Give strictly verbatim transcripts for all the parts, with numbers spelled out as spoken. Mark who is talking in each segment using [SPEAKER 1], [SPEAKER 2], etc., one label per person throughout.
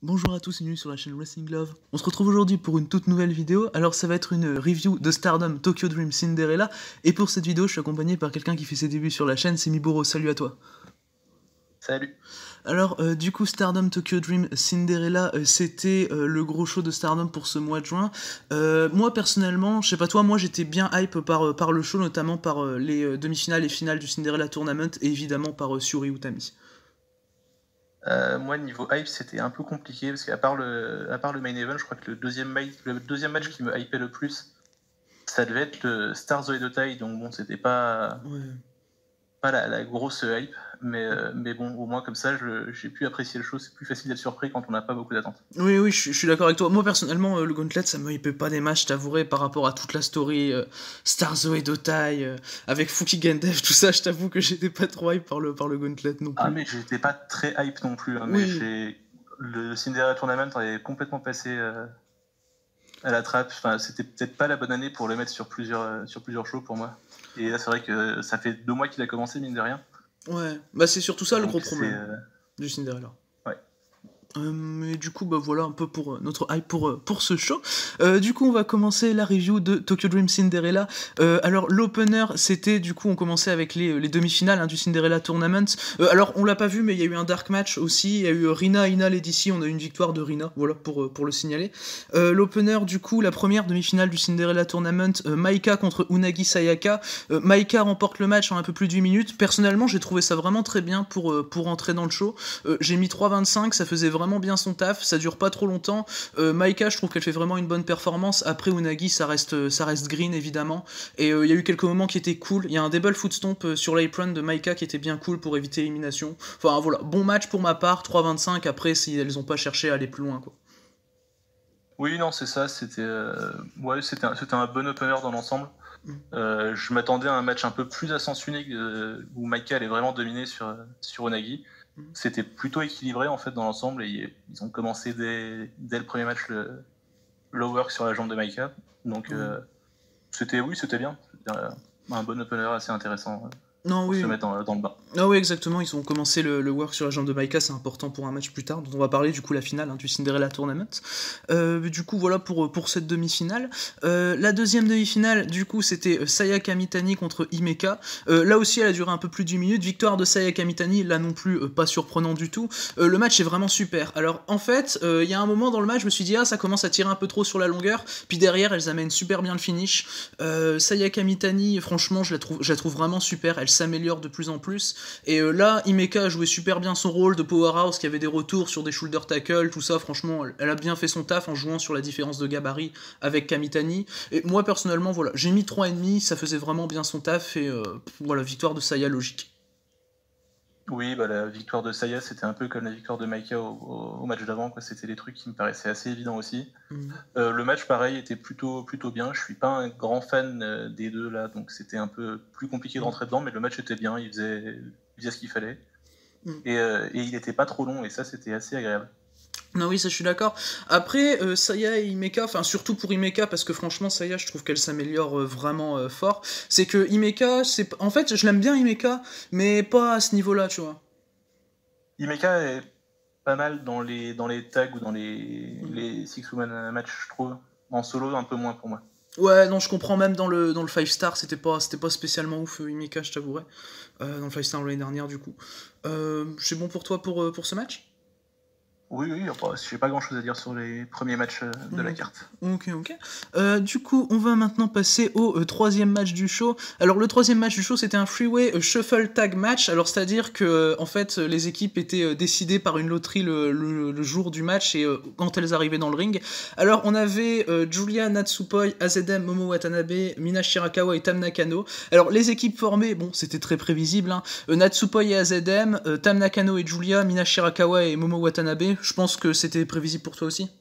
[SPEAKER 1] Bonjour à tous et bienvenue sur la chaîne Wrestling Love. On se retrouve aujourd'hui pour une toute nouvelle vidéo. Alors ça va être une review de Stardom Tokyo Dream Cinderella. Et pour cette vidéo, je suis accompagné par quelqu'un qui fait ses débuts sur la chaîne, c'est Miburo. Salut à toi.
[SPEAKER 2] Salut.
[SPEAKER 1] Alors euh, du coup Stardom Tokyo Dream Cinderella, euh, c'était euh, le gros show de Stardom pour ce mois de juin. Euh, moi personnellement, je sais pas toi, moi j'étais bien hype par, euh, par le show, notamment par euh, les euh, demi-finales et finales du Cinderella Tournament et évidemment par euh, Syuri Utami.
[SPEAKER 2] Euh, moi, niveau hype, c'était un peu compliqué parce qu'à part le, à part le main event, je crois que le deuxième, ma- le deuxième match qui me hypait le plus, ça devait être le Star Zoedotai. Donc bon, c'était pas,
[SPEAKER 1] Ouais.
[SPEAKER 2] pas la, la grosse hype, mais, euh, mais bon, au moins comme ça, je- j'ai pu apprécier le show. C'est plus facile d'être surpris quand on n'a pas beaucoup d'attentes.
[SPEAKER 1] Oui, oui, je, suis- je suis d'accord avec toi. Moi, personnellement, euh, le Gauntlet, ça me hype pas des matchs, je t'avouerai, par rapport à toute la story euh, Star Zoe Dotai, euh, avec Fuki Gendev, tout ça, je t'avoue que j'étais pas trop hype par le, par le Gauntlet non plus.
[SPEAKER 2] Ah, mais j'étais pas très hype non plus. Hein, mais
[SPEAKER 1] Oui.
[SPEAKER 2] j'ai- le Cinderella Tournament est complètement passé euh, à la trappe. Enfin, c'était peut-être pas la bonne année pour le mettre sur plusieurs, euh, sur plusieurs shows pour moi. Et là, c'est vrai que ça fait deux mois qu'il a commencé, mine de rien.
[SPEAKER 1] Ouais, bah c'est surtout ça le
[SPEAKER 2] Donc,
[SPEAKER 1] gros
[SPEAKER 2] c'est,
[SPEAKER 1] problème
[SPEAKER 2] euh,
[SPEAKER 1] du Cinderella.
[SPEAKER 2] ouais.
[SPEAKER 1] Euh, mais du coup, bah voilà un peu pour euh, notre hype pour, euh, pour ce show. Euh, du coup, on va commencer la review de Tokyo Dream Cinderella. Euh, alors, l'opener, c'était du coup, on commençait avec les, les demi-finales hein, du Cinderella Tournament. Euh, alors, on l'a pas vu, mais il y a eu un dark match aussi. Il y a eu Rina, Ina, Lady. On a eu une victoire de Rina, voilà pour, euh, pour le signaler. Euh, l'opener, du coup, la première demi-finale du Cinderella Tournament, euh, Maika contre Unagi Sayaka. Euh, Maika remporte le match en un peu plus de huit minutes. Personnellement, j'ai trouvé ça vraiment très bien pour, euh, pour entrer dans le show. Euh, j'ai mis trois vingt-cinq, ça faisait vraiment bien son taf, ça dure pas trop longtemps. Euh, Maika, je trouve qu'elle fait vraiment une bonne performance. Après Unagi, ça reste, ça reste green évidemment. Et il euh, y a eu quelques moments qui étaient cool. Il y a un double foot stomp euh, sur l'apron de Maika qui était bien cool pour éviter élimination. Enfin voilà, bon match pour ma part, trois vingt-cinq. Après, si elles ont pas cherché à aller plus loin quoi.
[SPEAKER 2] Oui, non, c'est ça. C'était, euh, ouais, c'était, un, c'était un bon opener dans l'ensemble.
[SPEAKER 1] Mm.
[SPEAKER 2] Euh, je m'attendais à un match un peu plus à sens unique euh, où Maika allait vraiment dominer sur, sur Unagi. Mm. C'était plutôt équilibré en fait dans l'ensemble et ils ont commencé dès, dès le premier match le, le work sur la jambe de Maika. Donc mm. euh, c'était, oui, c'était bien. C'était un bon opener assez intéressant.
[SPEAKER 1] Non,
[SPEAKER 2] pour
[SPEAKER 1] oui.
[SPEAKER 2] se mettre dans, dans le bain.
[SPEAKER 1] Ah oui, exactement, ils ont commencé le, le work sur la jambe de Maika, c'est important pour un match plus tard, dont on va parler du coup la finale hein, du Cinderella Tournament. Euh, du coup, voilà pour, pour cette demi-finale. Euh, la deuxième demi-finale, du coup, c'était Sayaka Mitani contre Himeka. Euh, là aussi, elle a duré un peu plus d'une minute. Victoire de Sayaka Mitani, là non plus, euh, pas surprenant du tout. Euh, le match est vraiment super. Alors, en fait, il euh, y a un moment dans le match, je me suis dit, ah, ça commence à tirer un peu trop sur la longueur. Puis derrière, elles amènent super bien le finish. Euh, Sayaka Mitani, franchement, je la trouve, je la trouve vraiment super. Elle s'améliore de plus en plus. Et euh, là, Himeka a joué super bien son rôle de powerhouse, qui avait des retours sur des shoulder tackles, tout ça. Franchement, elle, elle a bien fait son taf en jouant sur la différence de gabarit avec Kamitani. Et moi, personnellement, voilà, j'ai mis trois virgule cinq, ça faisait vraiment bien son taf. Et euh, voilà, victoire de Saya logique.
[SPEAKER 2] Oui, bah, la victoire de Saya, c'était un peu comme la victoire de Maika au, au, au match d'avant. Quoi. C'était des trucs qui me paraissaient assez évidents aussi. Mmh. Euh, le match, pareil, était plutôt, plutôt bien. Je suis pas un grand fan euh, des deux, là, donc c'était un peu plus compliqué de rentrer dedans, mais le match était bien, il faisait, il faisait ce qu'il fallait. Mmh. Et, euh, et il était pas trop long, et ça, c'était assez agréable.
[SPEAKER 1] Non oui, ça je suis d'accord. Après, euh, Saya et Himeka, enfin surtout pour Himeka, parce que franchement Saya, je trouve qu'elle s'améliore euh, vraiment euh, fort, c'est que Himeka, c'est... en fait, je l'aime bien Himeka, mais pas à ce niveau-là, tu vois.
[SPEAKER 2] Himeka est pas mal dans les, dans les tags ou dans les, mmh. les six-woman match, je trouve. En solo, un peu moins pour moi.
[SPEAKER 1] Ouais, non, je comprends, même dans le, dans le five star, c'était pas, c'était pas spécialement ouf, Himeka, je t'avouerais. Euh, dans le five star l'année dernière, du coup. Euh, c'est bon pour toi pour, pour ce match ?
[SPEAKER 2] Oui, oui, enfin, j'ai pas grand chose à dire sur les premiers matchs de la carte.
[SPEAKER 1] Ok, ok. Euh, du coup, on va maintenant passer au euh, troisième match du show. Alors, le troisième match du show, c'était un freeway euh, shuffle tag match. Alors, c'est-à-dire que, euh, en fait, les équipes étaient euh, décidées par une loterie le, le, le jour du match et euh, quand elles arrivaient dans le ring. Alors, on avait euh, Julia, Natsupoi, A Z M, Momo Watanabe, Mina Shirakawa et Tam Nakano. Alors, les équipes formées, bon, c'était très prévisible. Hein. Euh, Natsupoi et A Z M, euh, Tam Nakano et Julia, Mina Shirakawa et Momo Watanabe. Je pense que c'était prévisible pour toi aussi.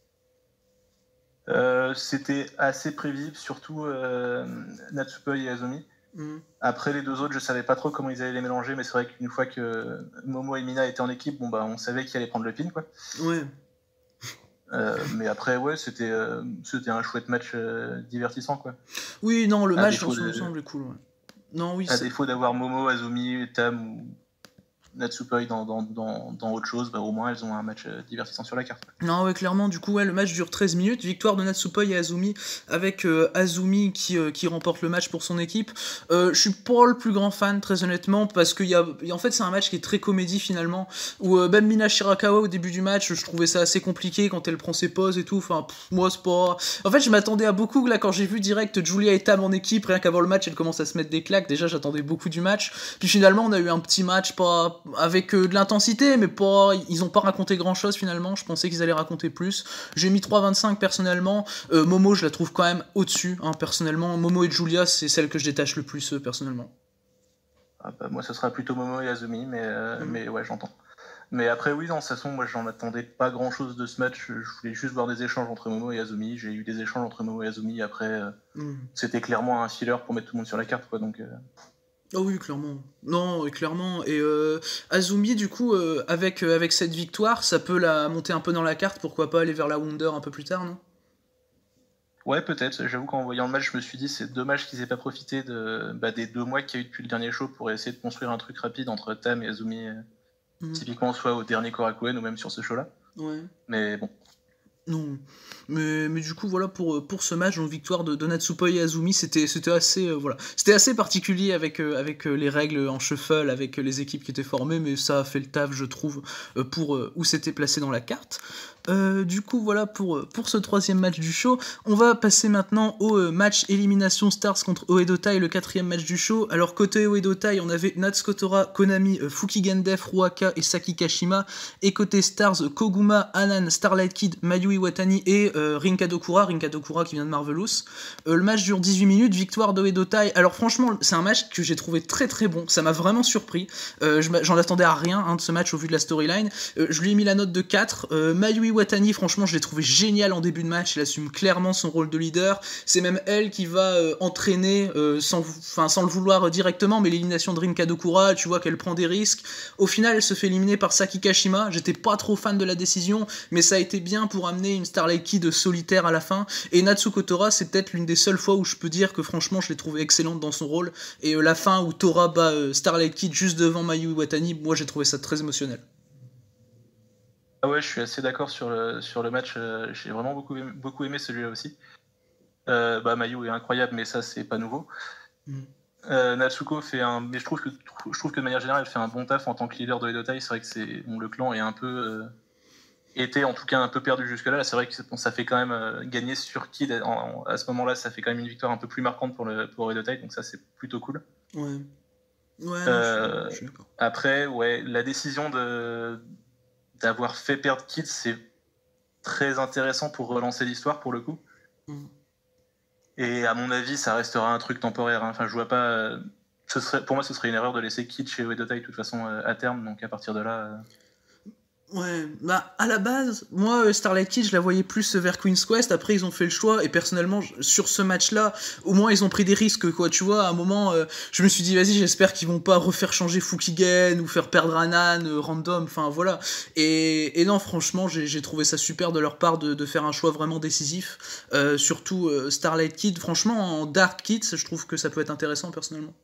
[SPEAKER 2] Euh, c'était assez prévisible, surtout euh, Natsupoi et Azumi. Mm. Après les deux autres, je savais pas trop comment ils allaient les mélanger, mais c'est vrai qu'une fois que Momo et Mina étaient en équipe, bon bah on savait qu'ils allaient prendre le pin, quoi.
[SPEAKER 1] Ouais.
[SPEAKER 2] Euh, mais après, ouais, c'était euh, c'était un chouette match euh, divertissant, quoi.
[SPEAKER 1] Oui, non, le à match dans son ensemble est cool. Ouais. Non, oui.
[SPEAKER 2] À défaut d'avoir Momo, Azumi, Tam ou Natsupoi dans, dans, dans, dans autre chose, bah, au moins elles ont un match euh, divertissant sur la carte.
[SPEAKER 1] Non, ouais, clairement, du coup, ouais, le match dure treize minutes, victoire de Natsupoi et Azumi, avec euh, Azumi qui, euh, qui remporte le match pour son équipe. Euh, je suis pas le plus grand fan, très honnêtement, parce qu'il y a, en fait, c'est un match qui est très comédie finalement, où euh, même Mina Shirakawa au début du match, je trouvais ça assez compliqué quand elle prend ses pauses et tout. Enfin, pff, moi, c'est pas. En fait, je m'attendais à beaucoup, là, quand j'ai vu direct Julia et Tam en équipe, rien qu'avant le match, elle commence à se mettre des claques. Déjà, j'attendais beaucoup du match. Puis finalement, on a eu un petit match, pas avec euh, de l'intensité, mais pas. Ils ont pas raconté grand chose finalement. Je pensais qu'ils allaient raconter plus. J'ai mis trois vingt-cinq personnellement. Euh, Momo, je la trouve quand même au-dessus, hein, personnellement. Momo et Julia, c'est celle que je détache le plus, euh, personnellement.
[SPEAKER 2] Ah bah, moi, ce sera plutôt Momo et Azumi, mais, euh, mmh. mais ouais, j'entends. Mais après, oui, dans toute façon, moi, j'en attendais pas grand-chose de ce match. Je voulais juste voir des échanges entre Momo et Azumi. J'ai eu des échanges entre Momo et Azumi. Après, euh, mmh. c'était clairement un filler pour mettre tout le monde sur la carte, quoi. Donc. Euh...
[SPEAKER 1] Oh oui, clairement. Non, clairement. Et euh, Azumi, du coup, euh, avec, euh, avec cette victoire, ça peut la monter un peu dans la carte. Pourquoi pas aller vers la Wonder un peu plus tard, non?
[SPEAKER 2] Ouais, peut-être. J'avoue qu'en voyant le match, je me suis dit c'est dommage qu'ils aient pas profité de, bah, des deux mois qu'il y a eu depuis le dernier show pour essayer de construire un truc rapide entre Tam et Azumi, euh, mmh. typiquement soit au dernier Korakuen ou même sur ce show-là.
[SPEAKER 1] Ouais.
[SPEAKER 2] Mais bon.
[SPEAKER 1] Non, mais, mais du coup voilà pour, pour ce match, donc victoire de, de Natsupoi et Azumi, c'était, c'était assez euh, voilà, c'était assez particulier avec, euh, avec euh, les règles en shuffle, avec euh, les équipes qui étaient formées, mais ça a fait le taf je trouve euh, pour euh, où c'était placé dans la carte. Euh, du coup voilà pour, pour ce troisième match du show. On va passer maintenant au euh, match élimination Stars contre Oedotai, le quatrième match du show. Alors côté Oedotai, on avait Natsukotora, Konami, euh, Fukigen Def, Ruaka et Saki Kashima, et côté Stars, Koguma, Anan, Starlight Kid, Mayui Watani et euh, Rinka Dokura, Rinka Dokura qui vient de Marvelous. Euh, le match dure dix-huit minutes, victoire de Oedotai. Alors franchement, c'est un match que j'ai trouvé très très bon, ça m'a vraiment surpris. Euh, j'en attendais à rien hein, de ce match au vu de la storyline. Euh, je lui ai mis la note de quatre. Euh, Mayui Watani, franchement, je l'ai trouvé génial en début de match, elle assume clairement son rôle de leader. C'est même elle qui va euh, entraîner, euh, sans, sans le vouloir directement, mais l'élimination de Rinka Dokura, tu vois qu'elle prend des risques. Au final, elle se fait éliminer par Saki Kashima. J'étais pas trop fan de la décision, mais ça a été bien pour amener une Starlight Kid solitaire à la fin. Et Natsuko Tora, c'est peut-être l'une des seules fois où je peux dire que franchement, je l'ai trouvée excellente dans son rôle. Et euh, la fin où Tora bat euh, Starlight Kid juste devant Mayui Watani, moi j'ai trouvé ça très émotionnel.
[SPEAKER 2] Ah ouais, je suis assez d'accord sur le, sur le match. Euh, j'ai vraiment beaucoup aimé, beaucoup aimé celui-là aussi. Euh, bah, Mayu est incroyable, mais ça, c'est pas nouveau. Mm. Euh, Natsuko fait un. Mais je trouve, que, je trouve que de manière générale, elle fait un bon taf en tant que leader de Oedotai. C'est vrai que c'est, bon, le clan est un peu. Euh, était en tout cas un peu perdu jusque-là. Là, c'est vrai que bon, ça fait quand même euh, gagner sur Kid. En, en, à ce moment-là, ça fait quand même une victoire un peu plus marquante pour, le, pour Oedotai. Donc ça, c'est plutôt cool.
[SPEAKER 1] Ouais. Ouais,
[SPEAKER 2] euh,
[SPEAKER 1] non, je suis, je suis
[SPEAKER 2] après, ouais, la décision de. D'avoir fait perdre Kid, c'est très intéressant pour relancer l'histoire pour le coup. Mm. Et à mon avis, ça restera un truc temporaire. Hein. Enfin, je vois pas. Ce serait, pour moi, ce serait une erreur de laisser Kid chez Oedotai de toute façon à terme. Donc à partir de là. Euh...
[SPEAKER 1] Ouais, bah à la base, moi Starlight Kid, je la voyais plus vers Queen's Quest. Après, ils ont fait le choix et personnellement, sur ce match-là, au moins ils ont pris des risques, quoi. Tu vois, à un moment, euh, je me suis dit, vas-y, j'espère qu'ils vont pas refaire changer Fukigen ou faire perdre Anan euh, random. Enfin voilà. Et, et non, franchement, j'ai, j'ai trouvé ça super de leur part de, de faire un choix vraiment décisif. Euh, surtout euh, Starlight Kid. Franchement, en Dark Kids, je trouve que ça peut être intéressant personnellement.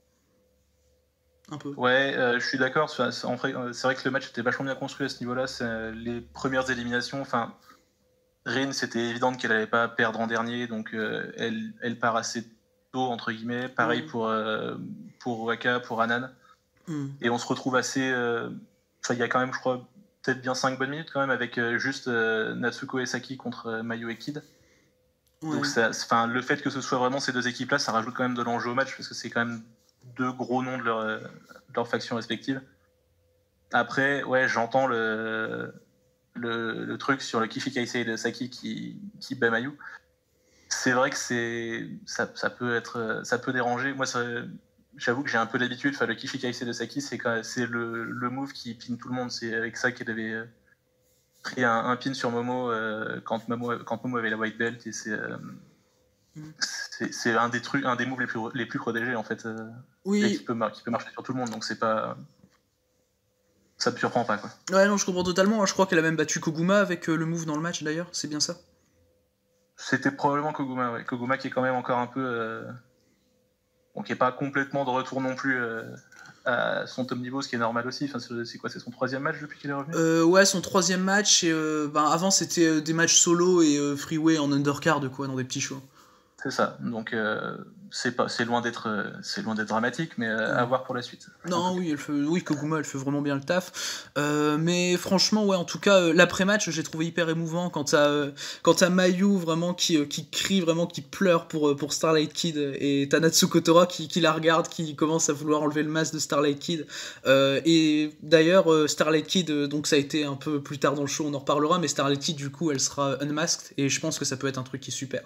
[SPEAKER 1] Un peu.
[SPEAKER 2] Ouais, euh, je suis d'accord. C'est, en vrai, c'est vrai que le match était vachement bien construit à ce niveau-là. C'est les premières éliminations. Enfin, Rin, c'était évident qu'elle allait pas perdre en dernier, donc euh, elle, elle part assez tôt entre guillemets. Pareil mmh. pour euh, pour Waka, pour Anan. Mmh. Et on se retrouve assez. Euh... Enfin, il y a quand même, je crois, peut-être bien cinq bonnes minutes quand même avec euh, juste euh, Natsuko et Saki contre euh, Mayu et Kid. Ouais. Donc, ça, enfin, le fait que ce soit vraiment ces deux équipes-là, ça rajoute quand même de l'enjeu au match parce que c'est quand même deux gros noms de leur, de leur faction respective. Après, ouais, j'entends le, le, le truc sur le Kishikaisei de Saki qui, qui bat Mayu. C'est vrai que c'est, ça, ça, peut être, ça peut déranger. Moi, ça, j'avoue que j'ai un peu d'habitude. Enfin, le Kishikaisei de Saki, c'est, quand, c'est le, le move qui pin tout le monde. C'est avec ça qu'elle avait pris un, un pin sur Momo, euh, quand Momo quand Momo avait la white belt. Et c'est... Euh, C'est, c'est un des trucs, un des moves les plus les plus protégés en fait, euh, oui. Et qui peut, qui peut marcher sur tout le monde, donc c'est pas, ça me surprend pas quoi.
[SPEAKER 1] Ouais non je comprends totalement. Je crois qu'elle a même battu Koguma avec euh, le move dans le match d'ailleurs, c'est bien ça.
[SPEAKER 2] C'était probablement Koguma, ouais. Koguma qui est quand même encore un peu, euh... bon, qui est pas complètement de retour non plus euh, à son top niveau, ce qui est normal aussi. Enfin, c'est, c'est quoi, c'est son troisième match depuis qu'il est revenu
[SPEAKER 1] euh, Ouais, son troisième match. Et, euh, ben, avant, c'était des matchs solo et euh, freeway en undercard, quoi, dans des petits shows.
[SPEAKER 2] C'est ça. Donc, euh, c'est, pas, c'est, loin d'être, c'est loin d'être dramatique, mais euh, à voir pour la suite.
[SPEAKER 1] Non, oui, elle fait, oui, Koguma, elle fait vraiment bien le taf. Euh, mais franchement, ouais, en tout cas, euh, l'après-match, j'ai trouvé hyper émouvant quand t'as, euh, quand t'as Mayu vraiment qui, euh, qui crie, vraiment qui pleure pour, euh, pour Starlight Kid, et t'as Natsuko Tora qui, qui la regarde, qui commence à vouloir enlever le masque de Starlight Kid. Euh, et d'ailleurs, euh, Starlight Kid, euh, donc ça a été un peu plus tard dans le show, on en reparlera, mais Starlight Kid, du coup, elle sera unmasked, et je pense que ça peut être un truc qui est super.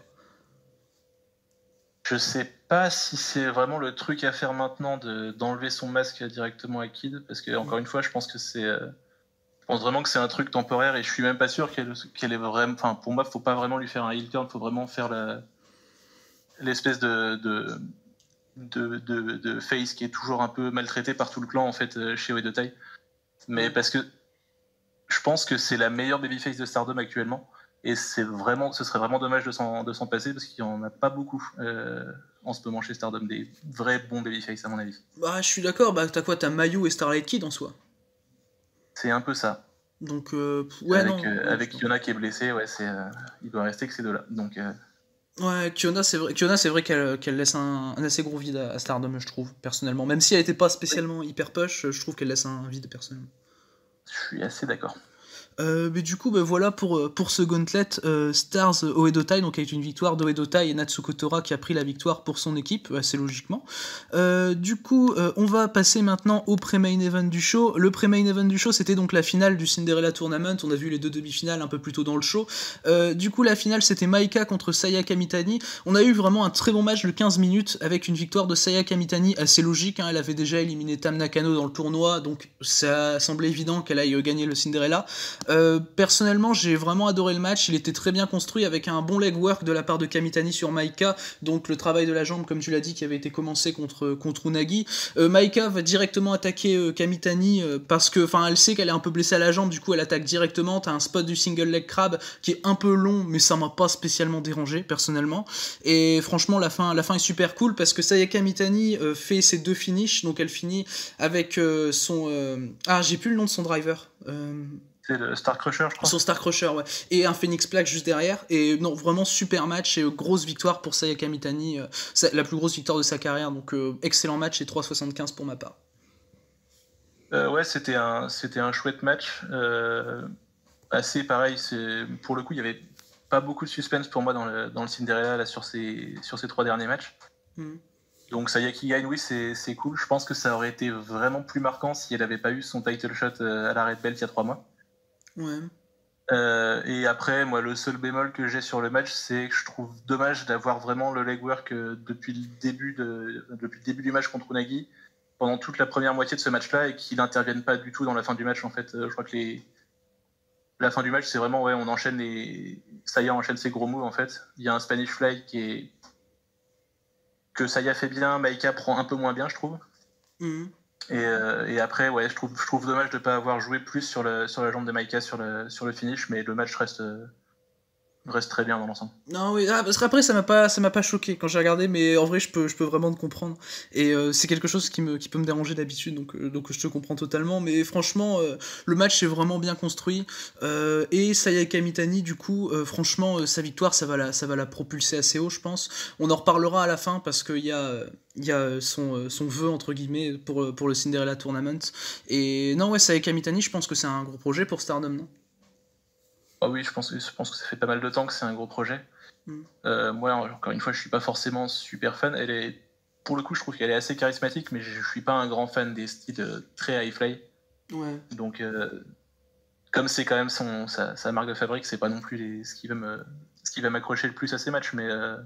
[SPEAKER 2] Je sais pas si c'est vraiment le truc à faire maintenant de, d'enlever son masque directement à Kid, parce que encore une fois, je pense que c'est, euh, je pense vraiment que c'est un truc temporaire et je suis même pas sûr qu'elle, qu'elle est vraiment, enfin pour moi, faut pas vraiment lui faire un heel turn, faut vraiment faire la, l'espèce de, de, de, de, de face qui est toujours un peu maltraité par tout le clan en fait chez Oedo Tai, mais parce que je pense que c'est la meilleure babyface de Stardom actuellement. Et c'est vraiment, ce serait vraiment dommage de s'en, de s'en passer parce qu'il n'y en a pas beaucoup euh, en ce moment chez Stardom, des vrais bons babyface à mon avis.
[SPEAKER 1] Bah, je suis d'accord, bah, t'as quoi, t'as Mayu et Starlight Kid en soi.
[SPEAKER 2] C'est un peu ça.
[SPEAKER 1] Donc, euh, ouais,
[SPEAKER 2] avec,
[SPEAKER 1] non.
[SPEAKER 2] Euh,
[SPEAKER 1] ouais,
[SPEAKER 2] avec Kiona qui est blessée, ouais, c'est, euh, il doit rester que ces deux-là. Donc, euh...
[SPEAKER 1] ouais, Kiona, c'est vrai, Kiona, c'est vrai qu'elle, qu'elle laisse un, un assez gros vide à, à Stardom, je trouve, personnellement. Même si elle n'était pas spécialement oui. hyper push, je trouve qu'elle laisse un vide personnellement.
[SPEAKER 2] Je suis assez d'accord.
[SPEAKER 1] Euh, mais du coup, bah, voilà pour, pour ce gauntlet euh, Stars Oedo Tai, donc avec une victoire d'Oedo Tai et Natsuko Tora qui a pris la victoire pour son équipe, assez logiquement. Euh, du coup, euh, on va passer maintenant au pré-main event du show. Le pré-main event du show, c'était donc la finale du Cinderella Tournament. On a vu les deux demi-finales un peu plus tôt dans le show. Euh, du coup, la finale, c'était Maika contre Saya Kamitani. On a eu vraiment un très bon match de quinze minutes avec une victoire de Saya Kamitani assez logique. Hein. Elle avait déjà éliminé Tam Nakano dans le tournoi, donc ça semblait évident qu'elle aille gagner le Cinderella. Euh, personnellement, j'ai vraiment adoré le match. Il était très bien construit avec un bon leg work de la part de Kamitani sur Maika. Donc le travail de la jambe, comme tu l'as dit, qui avait été commencé contre, contre Unagi. Euh, Maika va directement attaquer euh, Kamitani euh, parce que, enfin, elle sait qu'elle est un peu blessée à la jambe. Du coup, elle attaque directement. T'as un spot du single leg crab qui est un peu long, mais ça m'a pas spécialement dérangé personnellement. Et franchement, la fin, la fin est super cool parce que Saya Kamitani euh, fait ses deux finishes. Donc elle finit avec euh, son. Euh... Ah, j'ai plus le nom de son driver. Euh...
[SPEAKER 2] C'est le Star Crusher, je crois.
[SPEAKER 1] Son Star Crusher, ouais. Et un Phoenix Plague juste derrière. Et non, vraiment super match et euh, grosse victoire pour Saya Kamitani. Euh, la plus grosse victoire de sa carrière. Donc euh, excellent match et trois virgule soixante-quinze pour ma part.
[SPEAKER 2] Euh, ouais, c'était un, c'était un chouette match. Euh, assez pareil. C'est, pour le coup, il n'y avait pas beaucoup de suspense pour moi dans le, dans le Cinderella là, sur, ces, sur ces trois derniers matchs. Mm. Donc Saya qui gagne, oui, c'est, c'est cool. Je pense que ça aurait été vraiment plus marquant si elle n'avait pas eu son title shot à la Red Belt il y a trois mois.
[SPEAKER 1] Ouais.
[SPEAKER 2] Euh, et après, moi, le seul bémol que j'ai sur le match, c'est que je trouve dommage d'avoir vraiment le legwork euh, depuis, le début de, depuis le début du match contre Unagi, pendant toute la première moitié de ce match-là, et qu'il n'intervienne pas du tout dans la fin du match. En fait, euh, je crois que les... la fin du match, c'est vraiment, ouais, on enchaîne les... Saya enchaîne ses gros moves, en fait. Il y a un Spanish Fly qui est... que Saya fait bien, Maika prend un peu moins bien, je trouve. Mm-hmm. Et, euh, et après, ouais, je trouve, je trouve dommage de ne pas avoir joué plus sur, le, sur la jambe de Maika sur le, sur le finish, mais le match reste, euh, reste très bien dans l'ensemble.
[SPEAKER 1] Non, oui, ah, parce qu'après, ça m'a pas, ça m'a pas choqué quand j'ai regardé, mais en vrai, je peux, je peux vraiment te comprendre. Et euh, c'est quelque chose qui, me, qui peut me déranger d'habitude, donc, euh, donc je te comprends totalement. Mais franchement, euh, le match est vraiment bien construit. Euh, et Saya Kamitani, du coup, euh, franchement, euh, sa victoire, ça va, la, ça va la propulser assez haut, je pense. On en reparlera à la fin, parce qu'il y a... il y a son, son vœu entre guillemets pour, pour le Cinderella Tournament. Et non, ouais, Saya Kamitani, je pense que c'est un gros projet pour Stardom, non?
[SPEAKER 2] Ah oui, je pense, je pense que ça fait pas mal de temps que c'est un gros projet. Mm. Euh, moi, encore une fois, je suis pas forcément super fan. Elle est, pour le coup, je trouve qu'elle est assez charismatique, mais je suis pas un grand fan des styles très high fly.
[SPEAKER 1] Ouais.
[SPEAKER 2] Donc, euh, comme c'est quand même son, sa, sa marque de fabrique, c'est pas non plus les, ce qui va me, ce qui va m'accrocher le plus à ces matchs, mais. Euh,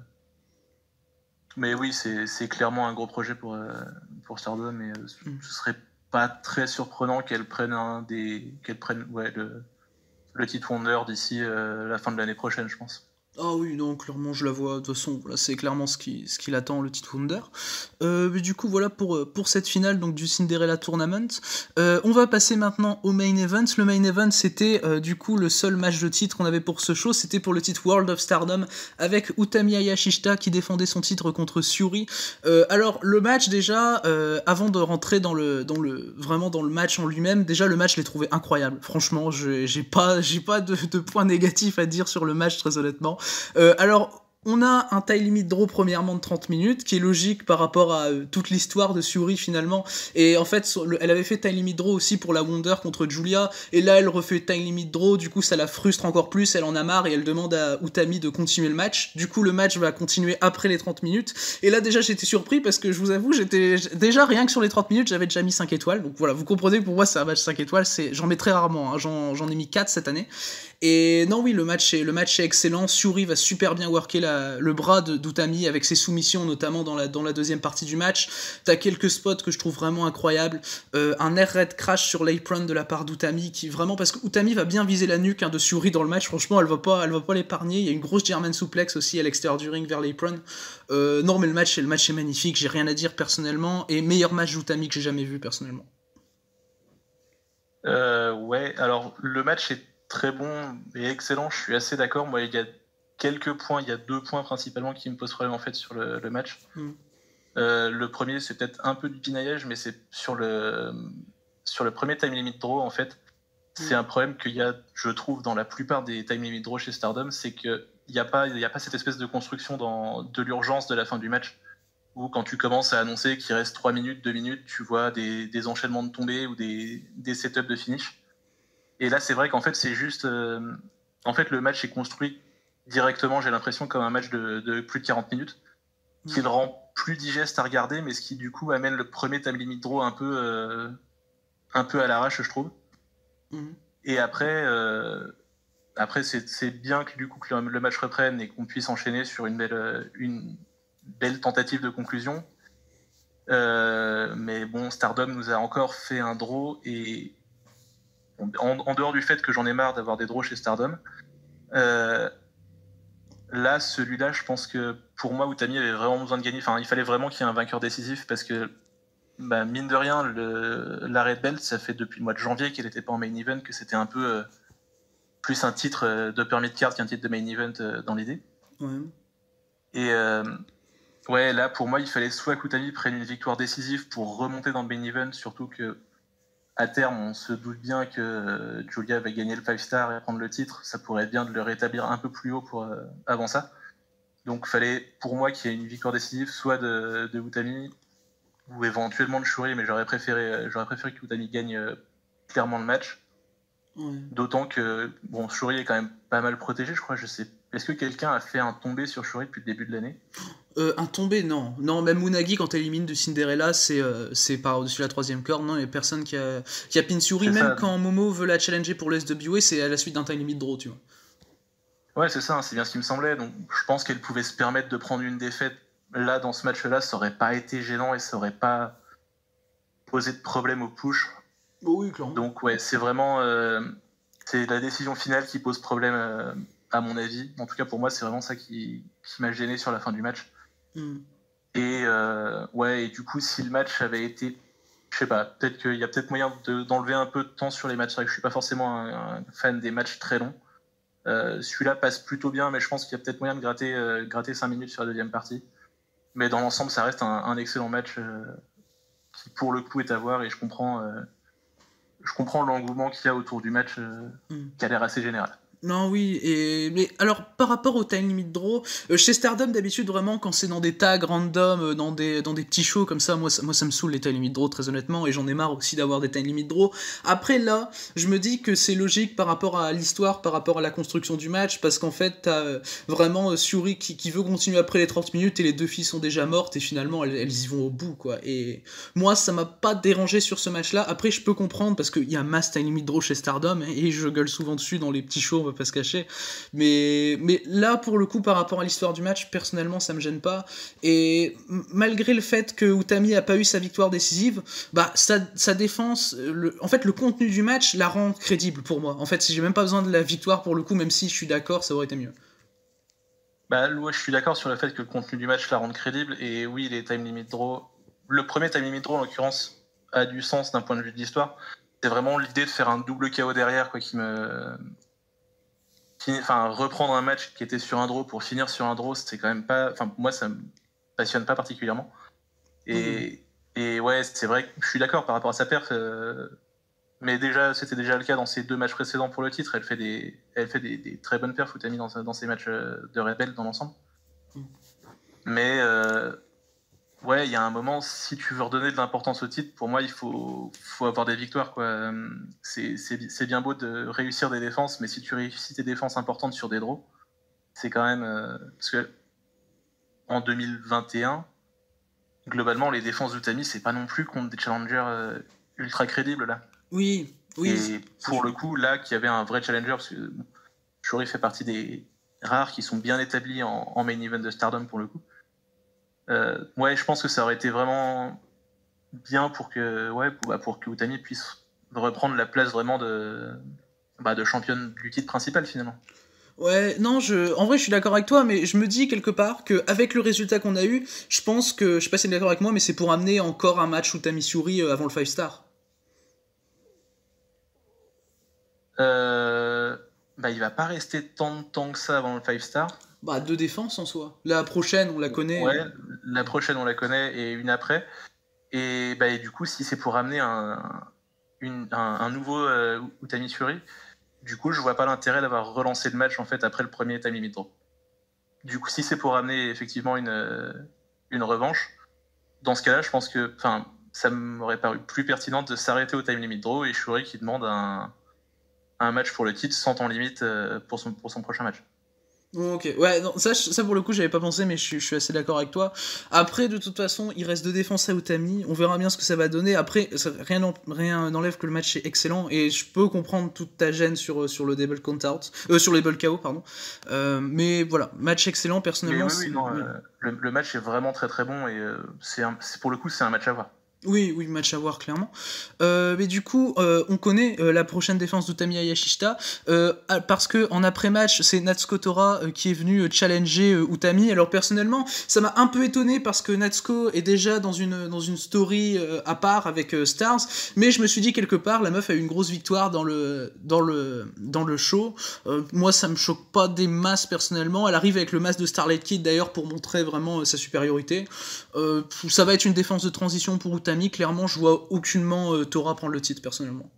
[SPEAKER 2] Mais oui, c'est, c'est clairement un gros projet pour, euh, pour Stardom, mais euh, mm. ce serait pas très surprenant qu'elle prenne, un des, qu'elle prenne ouais, le, le titre Wonder d'ici euh, la fin de l'année prochaine, je pense.
[SPEAKER 1] Ah oui, non, clairement, je la vois. De toute façon, voilà, c'est clairement ce qui, ce qui l'attend, le titre Wonder. Euh, mais du coup, voilà pour, pour cette finale donc, du Cinderella Tournament. Euh, on va passer maintenant au main event. Le main event, c'était euh, du coup le seul match de titre qu'on avait pour ce show. C'était pour le titre World of Stardom avec Utami Hayashishita qui défendait son titre contre Syuri. Euh, alors, le match, déjà, euh, avant de rentrer dans le, dans le, vraiment dans le match en lui-même, déjà, le match, je l'ai trouvé incroyable. Franchement, je, j'ai pas, j'ai pas de, de points négatifs à dire sur le match, très honnêtement. Euh, alors, on a un time limit draw premièrement de trente minutes, qui est logique par rapport à euh, toute l'histoire de Syuri finalement. Et en fait, sur le, elle avait fait time limit draw aussi pour la Wonder contre Julia, et là elle refait time limit draw, du coup ça la frustre encore plus, elle en a marre et elle demande à Utami de continuer le match. Du coup le match va continuer après les trente minutes, et là déjà j'étais surpris parce que je vous avoue, j'étais déjà rien que sur les trente minutes, j'avais déjà mis cinq étoiles, donc voilà, vous comprenez que pour moi c'est un match cinq étoiles, c'est... j'en mets très rarement, hein. j'en, j'en ai mis quatre cette année. Et non, oui, le match est, le match est excellent. Syuri va super bien worker la, le bras de, d'Utami avec ses soumissions, notamment dans la, dans la deuxième partie du match. T'as quelques spots que je trouve vraiment incroyables. Euh, un air raid crash sur l'apron de la part d'Utami, qui vraiment, parce que Utami va bien viser la nuque hein, de Syuri dans le match. Franchement, elle va pas, elle va pas l'épargner. Il y a une grosse German suplex aussi à l'extérieur du ring vers l'apron. Euh, non, mais le match, le match est magnifique. J'ai rien à dire personnellement. Et meilleur match d'Utami que j'ai jamais vu personnellement.
[SPEAKER 2] Euh, ouais, alors le match est très bon et excellent, je suis assez d'accord. Moi, il y a quelques points, il y a deux points principalement qui me posent problème en fait sur le, le match. Mm. Euh, le premier, c'est peut-être un peu du pinaillage, mais c'est sur le, sur le premier time limit draw en fait. Mm. C'est un problème qu'il y a, je trouve, dans la plupart des time limit draw chez Stardom, c'est qu'il n'y a pas, il y a pas cette espèce de construction dans, de l'urgence de la fin du match. Où quand tu commences à annoncer qu'il reste trois minutes, deux minutes, tu vois des, des enchaînements de tombées ou des, des setups de finish. Et là, c'est vrai qu'en fait, c'est juste... Euh, en fait, le match est construit directement, j'ai l'impression, comme un match de, de plus de quarante minutes, qui le rend plus digeste à regarder, mais ce qui, du coup, amène le premier time limit draw un peu, euh, un peu à l'arrache, je trouve. Mm-hmm. Et après, euh, après c'est, c'est bien que, du coup, que le, le match reprenne et qu'on puisse enchaîner sur une belle... Une, belle tentative de conclusion. Euh, mais bon, Stardom nous a encore fait un draw et en, en dehors du fait que j'en ai marre d'avoir des draws chez Stardom, euh, là, celui-là, je pense que pour moi, Utami avait vraiment besoin de gagner. Enfin, il fallait vraiment qu'il y ait un vainqueur décisif parce que, bah, mine de rien, le, la Red Belt, ça fait depuis le mois de janvier qu'elle n'était pas en main event, que c'était un peu euh, plus un titre euh, d'upper mid-card qu'un titre de main event euh, dans l'idée. Ouais. Et euh, ouais, là, pour moi, il fallait soit qu'Utami prenne une victoire décisive pour remonter dans le main event, surtout que à terme, on se doute bien que euh, Julia va gagner le five star et prendre le titre. Ça pourrait être bien de le rétablir un peu plus haut pour, euh, avant ça. Donc, il fallait, pour moi, qu'il y ait une victoire décisive, soit de, de Utami, ou éventuellement de Syuri, mais j'aurais préféré, j'aurais préféré que Utami gagne euh, clairement le match. Ouais. D'autant que, bon, Syuri est quand même pas mal protégé, je crois, je sais. Est-ce que quelqu'un a fait un tombé sur Syuri depuis le début de l'année ?
[SPEAKER 1] Euh, un tombé, non. Non, même Unagi, quand elle élimine de Cinderella, c'est, euh, c'est par-dessus la troisième corde. Non, il n'y a personne qui a, qui a pin Syuri. Même ça. Quand Momo veut la challenger pour le S W A, c'est à la suite d'un time limit draw, tu vois.
[SPEAKER 2] Ouais, c'est ça, c'est bien ce qui me semblait. Donc, je pense qu'elle pouvait se permettre de prendre une défaite. Là, dans ce match-là, ça aurait pas été gênant et ça aurait pas posé de problème au push.
[SPEAKER 1] Oh oui, clairement.
[SPEAKER 2] Donc, ouais, c'est vraiment... Euh, c'est la décision finale qui pose problème, euh, à mon avis. En tout cas, pour moi, c'est vraiment ça qui, qui m'a gêné sur la fin du match. Mm. Et euh, ouais, et du coup, si le match avait été, je sais pas, peut-être qu'il y a peut-être moyen de, d'enlever un peu de temps sur les matchs. C'est vrai que je suis pas forcément un, un fan des matchs très longs. Euh, celui-là passe plutôt bien, mais je pense qu'il y a peut-être moyen de gratter, euh, gratter cinq minutes sur la deuxième partie. Mais dans l'ensemble, ça reste un, un excellent match euh, qui, pour le coup, est à voir. Et je comprends, euh, je comprends l'engouement qu'il y a autour du match, euh, mm. qui a l'air assez général.
[SPEAKER 1] Non, oui, et mais alors par rapport au time limit draw, euh, chez Stardom d'habitude vraiment quand c'est dans des tags random, euh, dans des dans des petits shows comme ça, moi ça, moi ça me saoule les time limit draw très honnêtement, et j'en ai marre aussi d'avoir des time limit draw. Après là, je me dis que c'est logique par rapport à l'histoire, par rapport à la construction du match, parce qu'en fait t'as euh, vraiment euh, Syuri qui, qui veut continuer après les trente minutes et les deux filles sont déjà mortes et finalement elles, elles y vont au bout quoi. Et moi ça m'a pas dérangé sur ce match là. Après je peux comprendre parce qu'il y a masse time limit draw chez Stardom et je gueule souvent dessus dans les petits shows, on va pas se cacher, mais, mais là pour le coup par rapport à l'histoire du match personnellement ça me gêne pas, et m- malgré le fait que Utami a pas eu sa victoire décisive, bah sa, sa défense, le, en fait le contenu du match la rend crédible pour moi. En fait j'ai même pas besoin de la victoire pour le coup, même si je suis d'accord ça aurait été mieux.
[SPEAKER 2] Bah, ouais, je suis d'accord sur le fait que le contenu du match la rende crédible, et oui, les time limit draw, le premier time limit draw en l'occurrence a du sens d'un point de vue de l'histoire. C'est vraiment l'idée de faire un double K O derrière, quoi, qui me, qui... enfin, reprendre un match qui était sur un draw pour finir sur un draw, c'est quand même pas, enfin, moi, ça me passionne pas particulièrement. Et, mmh. et ouais, c'est vrai que je suis d'accord par rapport à sa perf. Euh... Mais déjà, c'était déjà le cas dans ses deux matchs précédents pour le titre. Elle fait des, elle fait des, des très bonnes perfs, Utami, dans, dans ses matchs de Rebel dans l'ensemble. Mm. Mais euh, ouais, il y a un moment, si tu veux redonner de l'importance au titre, pour moi, il faut, faut avoir des victoires, quoi. C'est, c'est, c'est bien beau de réussir des défenses, mais si tu réussis tes défenses importantes sur des draws, c'est quand même... Euh, parce que en deux mille vingt et un, globalement, les défenses d'Utami, c'est pas non plus contre des challengers euh, ultra crédibles, là.
[SPEAKER 1] Oui, oui.
[SPEAKER 2] Et pour le coup, là, qu'il y avait un vrai challenger, parce que Shuri fait partie des rares qui sont bien établis en, en main event de Stardom, pour le coup. Euh, ouais, je pense que ça aurait été vraiment bien pour que, ouais, pour, bah, pour que Utami puisse reprendre la place vraiment de, bah, de championne du titre principal, finalement.
[SPEAKER 1] Ouais, non, je, en vrai, je suis d'accord avec toi, mais je me dis quelque part qu'avec le résultat qu'on a eu, je pense que, je sais pas si t'es d'accord avec moi, mais c'est pour amener encore un match Utami-Shuri avant le five star.
[SPEAKER 2] Euh, bah, il va pas rester tant de temps que ça avant le five star.
[SPEAKER 1] Bah, deux défenses en soi. La prochaine, on la connaît.
[SPEAKER 2] Ouais, la prochaine, on la connaît, et une après. Et, bah, et du coup, si c'est pour amener un, une, un, un nouveau euh, Utami-Shuri, du coup, je vois pas l'intérêt d'avoir relancé le match en fait après le premier time limit draw. Du coup, si c'est pour amener effectivement une, une revanche, dans ce cas-là, je pense que ça m'aurait paru plus pertinent de s'arrêter au time limit draw et Shuri qui demande un, un match pour le titre sans temps limite pour son, pour son prochain match.
[SPEAKER 1] Ok, ouais, non, ça, ça pour le coup j'avais pas pensé, mais je, je suis assez d'accord avec toi. Après, de toute façon, il reste deux défenses à Utami, on verra bien ce que ça va donner. Après, ça, rien, rien n'enlève que le match est excellent, et je peux comprendre toute ta gêne sur, sur le double count out, euh, sur les double K O, pardon. Euh, mais voilà, match excellent, personnellement.
[SPEAKER 2] Mais oui, oui, non, oui. Euh, le, le match est vraiment très très bon, et euh, c'est, un, c'est pour le coup, c'est un match à voir.
[SPEAKER 1] Oui, oui, match à voir, clairement. Euh, mais du coup, euh, on connaît euh, la prochaine défense d'Utami Hayashishita, euh, parce que en après-match, c'est Natsuko Tora euh, qui est venu challenger euh, Utami. Alors personnellement, ça m'a un peu étonné parce que Natsuko est déjà dans une, dans une story euh, à part avec euh, Stars, mais je me suis dit quelque part, la meuf a eu une grosse victoire dans le, dans le, dans le show. Euh, moi, ça me choque pas des masses personnellement. Elle arrive avec le masque de Starlight Kid d'ailleurs pour montrer vraiment euh, sa supériorité. Euh, ça va être une défense de transition pour Utami. Clairement, je vois aucunement euh, Tora prendre le titre, personnellement.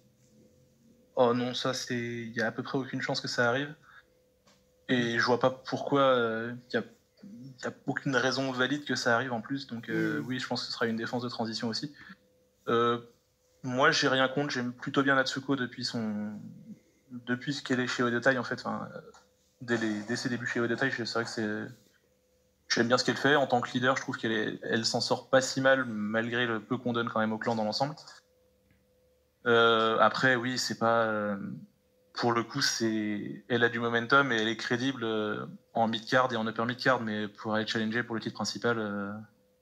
[SPEAKER 2] Oh non, ça, c'est... il y a à peu près aucune chance que ça arrive. Et je vois pas pourquoi il euh, y, a... y a aucune raison valide que ça arrive en plus. Donc euh, mm. oui, je pense que ce sera une défense de transition aussi. Euh, moi, j'ai rien contre. J'aime plutôt bien Natsuko depuis son... depuis ce qu'elle est chez Odetai, en fait. Enfin, dès, les... dès ses débuts chez Odetai, c'est vrai que c'est... J'aime bien ce qu'elle fait. En tant que leader, je trouve qu'elle est... elle s'en sort pas si mal, malgré le peu qu'on donne quand même au clan dans l'ensemble. Euh, après, oui, c'est pas... Euh... Pour le coup, c'est... elle a du momentum et elle est crédible euh, en mid-card et en upper mid-card, mais pour aller challenger pour le titre principal, euh...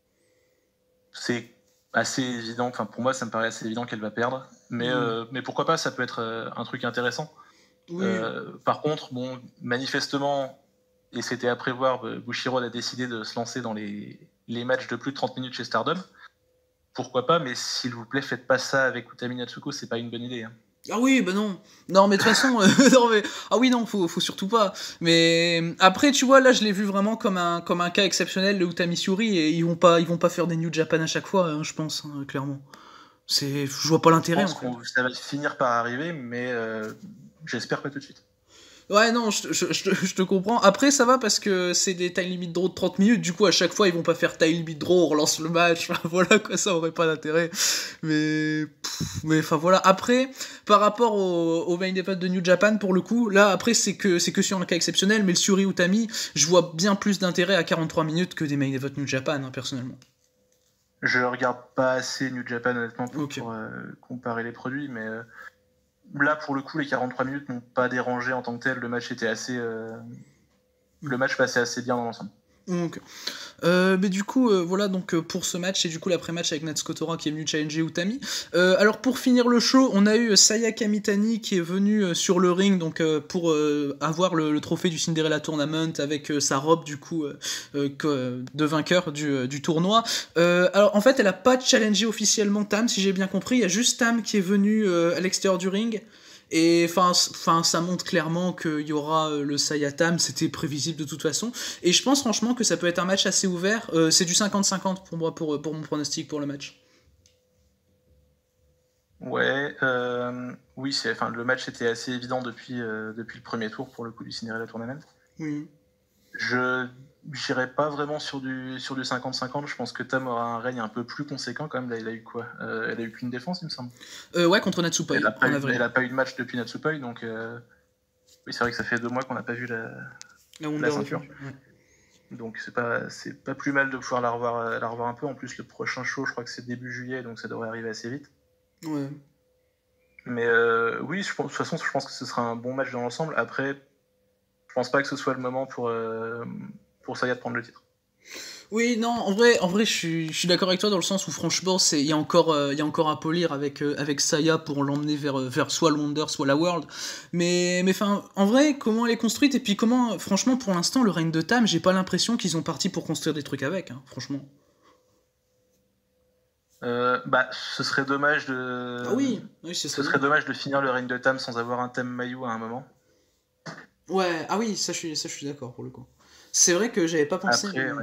[SPEAKER 2] c'est assez évident. Enfin, pour moi, ça me paraît assez évident qu'elle va perdre. Mais, mmh. euh, mais pourquoi pas, ça peut être euh, un truc intéressant. Oui. Euh, par contre, bon, manifestement... Et c'était à prévoir, Bushiroad a décidé de se lancer dans les, les matchs de plus de trente minutes chez Stardom. Pourquoi pas, mais s'il vous plaît, faites pas ça avec Utami Natsuko, c'est pas une bonne idée. Hein.
[SPEAKER 1] Ah oui, bah non. Non, mais de toute façon, euh, non, mais... ah oui, non, faut, faut surtout pas. Mais après, tu vois, là, je l'ai vu vraiment comme un, comme un cas exceptionnel, le Utami Shuri, et ils vont pas, ils vont pas faire des New Japan à chaque fois, hein, je pense, hein, clairement. C'est... Je vois pas l'intérêt.
[SPEAKER 2] Je pense en fait. que ça va finir par arriver, mais euh, j'espère pas tout de suite.
[SPEAKER 1] Ouais, non, je, je, je, je te comprends. Après, ça va parce que c'est des time limit draw de trente minutes. Du coup, à chaque fois, ils vont pas faire time limit draw, on relance le match. Enfin, voilà, quoi, ça aurait pas d'intérêt. Mais, pff, mais enfin, voilà. Après, par rapport au, au main event de New Japan, pour le coup, là, après, c'est que, c'est que sur un cas exceptionnel. Mais le Shuri Utami, je vois bien plus d'intérêt à quarante-trois minutes que des main event New Japan, hein, personnellement.
[SPEAKER 2] Je regarde pas assez New Japan, honnêtement, pour, okay. pour euh, comparer les produits, mais. Euh... Là, pour le coup, les quarante-trois minutes n'ont pas dérangé en tant que tel. Le match était assez, euh... le match passait assez bien dans l'ensemble.
[SPEAKER 1] Donc, euh, mais du coup, euh, voilà donc euh, pour ce match et du coup l'après-match avec Natsuko Tora qui est venu challenger Utami. Euh, alors pour finir le show, on a eu Saya Kamitani qui est venu euh, sur le ring donc euh, pour euh, avoir le, le trophée du Cinderella Tournament avec euh, sa robe du coup euh, euh, de vainqueur du, euh, du tournoi. Euh, alors en fait, elle a pas challengé officiellement Tam, si j'ai bien compris. Il y a juste Tam qui est venu euh, à l'extérieur du ring. Et enfin, ça montre clairement qu'il y aura le Saya Tam, c'était prévisible de toute façon. Et je pense franchement que ça peut être un match assez ouvert. Euh, c'est du cinquante cinquante pour moi, pour, pour mon pronostic pour le match.
[SPEAKER 2] Ouais, euh, oui, c'est, enfin, le match était assez évident depuis, euh, depuis le premier tour pour le coup du Cinderella Tournament.
[SPEAKER 1] Oui.
[SPEAKER 2] Je n'irai pas vraiment sur du, sur du cinquante cinquante. Je pense que Tam aura un règne un peu plus conséquent quand même. Là, il a eu quoi euh, Elle a eu qu'une défense, il me semble.
[SPEAKER 1] Euh, ouais, contre Natsupoi.
[SPEAKER 2] Elle n'a pas, pas eu de match depuis Natsupoi, donc euh, oui, c'est vrai que ça fait deux mois qu'on n'a pas vu la, la, la ceinture. Ouais. Donc c'est pas, c'est pas plus mal de pouvoir la revoir, la revoir un peu. En plus, le prochain show, je crois que c'est début juillet, donc ça devrait arriver assez vite.
[SPEAKER 1] Ouais.
[SPEAKER 2] Mais euh, oui, je pense, de toute façon, je pense que ce sera un bon match dans l'ensemble. Après, je pense pas que ce soit le moment pour, euh, pour Saya de prendre le titre.
[SPEAKER 1] Oui, non, en vrai, en vrai je, suis, je suis d'accord avec toi dans le sens où franchement, il y, euh, y a encore à polir avec, euh, avec Saya pour l'emmener vers, vers soit le Wonder, soit la World. Mais, mais en vrai, comment elle est construite et puis comment, franchement, pour l'instant, le règne de Tam, j'ai pas l'impression qu'ils ont parti pour construire des trucs avec, hein, franchement.
[SPEAKER 2] Euh, bah, ce serait dommage de.
[SPEAKER 1] Ah oui, oui ce
[SPEAKER 2] serait, ce serait dommage de finir le règne de Tam sans avoir un thème Mayu à un moment.
[SPEAKER 1] Ouais, ah oui, ça je suis, ça, je suis d'accord pour le coup. C'est vrai que j'avais pas pensé.
[SPEAKER 2] Après,
[SPEAKER 1] mais...
[SPEAKER 2] ouais.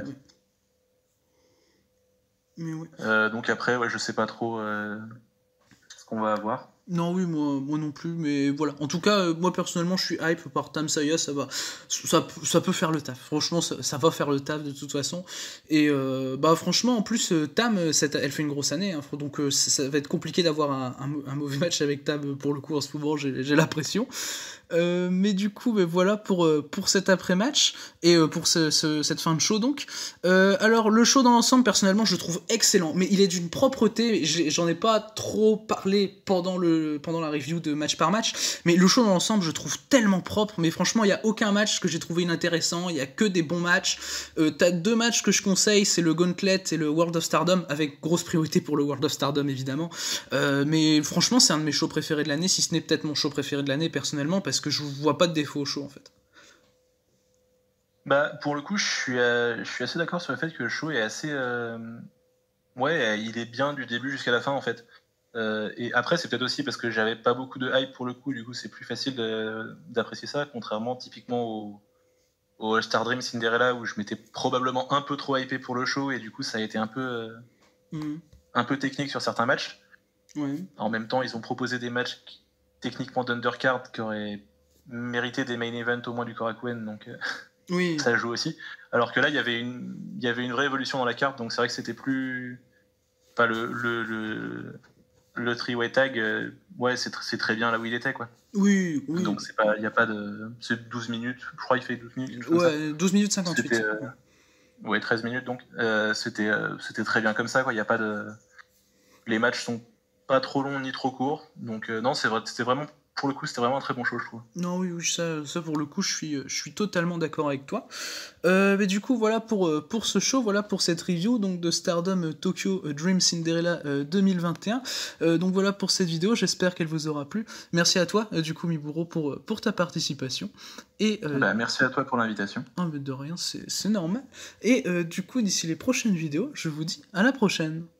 [SPEAKER 1] Mais ouais.
[SPEAKER 2] Euh, donc après, ouais, je sais pas trop euh, ce qu'on va avoir.
[SPEAKER 1] Non, oui, moi, moi non plus, mais voilà. En tout cas, euh, moi personnellement, je suis hype par Tam Saya, ça va, ça, ça peut faire le taf. Franchement, ça, ça va faire le taf de toute façon. Et euh, bah franchement, en plus, euh, Tam, cette, elle fait une grosse année, hein, donc euh, ça, ça va être compliqué d'avoir un, un, un mauvais match avec Tam pour le coup en ce moment. J'ai, j'ai l'impression. Euh, mais du coup, bah, voilà pour, euh, pour cet après-match et euh, pour ce, ce, cette fin de show donc. Euh, alors le show dans l'ensemble, personnellement, je le trouve excellent, mais il est d'une propreté. J'ai, j'en ai pas trop parlé pendant le pendant la review de match par match, mais le show dans l'ensemble, je trouve tellement propre. Mais franchement, il y a aucun match que j'ai trouvé inintéressant. Il y a que des bons matchs. Euh, t'as deux matchs que je conseille, c'est le Gauntlet et le World of Stardom, avec grosse priorité pour le World of Stardom évidemment. Euh, mais franchement, c'est un de mes shows préférés de l'année, si ce n'est peut-être mon show préféré de l'année personnellement, parce que je vois pas de défaut au show en fait.
[SPEAKER 2] Bah pour le coup, je suis, euh, je suis assez d'accord sur le fait que le show est assez, euh... ouais, il est bien du début jusqu'à la fin en fait. Euh, et après, c'est peut-être aussi parce que j'avais pas beaucoup de hype pour le coup, du coup, c'est plus facile de, d'apprécier ça, contrairement typiquement au, au All-Star Dream Cinderella où je m'étais probablement un peu trop hypé pour le show et du coup, ça a été un peu, euh, mmh. un peu technique sur certains matchs.
[SPEAKER 1] Ouais.
[SPEAKER 2] En même temps, ils ont proposé des matchs qui, techniquement d'undercard qui auraient mérité des main events au moins du Korakuen, donc euh,
[SPEAKER 1] oui.
[SPEAKER 2] ça joue aussi. Alors que là, il y avait une, il y avait une vraie évolution dans la carte, donc c'est vrai que c'était plus, enfin le le, le... le three-way tag, euh, ouais, c'est, tr- c'est très bien là où il était, quoi.
[SPEAKER 1] Oui, oui.
[SPEAKER 2] Donc, c'est pas, il n'y a pas de. C'est douze minutes, je crois qu'il fait douze minutes.
[SPEAKER 1] Ouais, douze minutes cinquante-huit.
[SPEAKER 2] C'était, euh, ouais, treize minutes, donc. Euh, c'était, euh, c'était très bien comme ça, quoi. Il n'y a pas de. Les matchs sont pas trop longs ni trop courts. Donc, euh, non, c'est vrai, c'était vraiment. Pour le coup, c'était vraiment un très bon show, je trouve.
[SPEAKER 1] Non, oui, oui, ça, ça pour le coup, je suis, je suis totalement d'accord avec toi. Euh, mais du coup, voilà pour, pour ce show, voilà pour cette review donc de Stardom Tokyo Dream Cinderella euh, deux mille vingt et un. Euh, donc voilà pour cette vidéo, j'espère qu'elle vous aura plu. Merci à toi, euh, du coup, Miburo, pour, pour ta participation. Et, euh,
[SPEAKER 2] bah, merci à toi pour l'invitation.
[SPEAKER 1] Ah, mais de rien, c'est, c'est normal. Et euh, du coup, d'ici les prochaines vidéos, je vous dis à la prochaine.